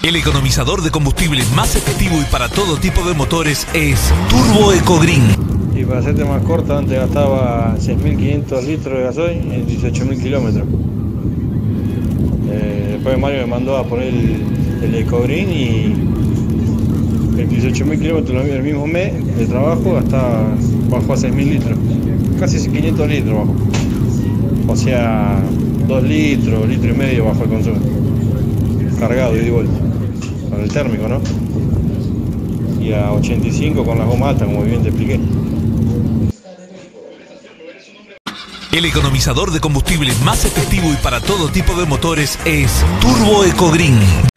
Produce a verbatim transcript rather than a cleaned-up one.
El economizador de combustible más efectivo y para todo tipo de motores es Turbo Ecogreen. Y para hacerte más corto, antes gastaba seis mil quinientos litros de gasoil en dieciocho mil kilómetros. Eh, después Mario me mandó a poner el, el Ecogreen y en dieciocho mil kilómetros el mismo mes de trabajo gastaba, bajó a seis mil litros. Casi quinientos litros bajó. O sea, dos litros, litro y medio bajó el consumo. Cargado y de vuelta. Con el térmico, ¿no? Y a ochenta y cinco con las gomas altas, como bien te expliqué. El economizador de combustible más efectivo y para todo tipo de motores es Turbo Ecogreen.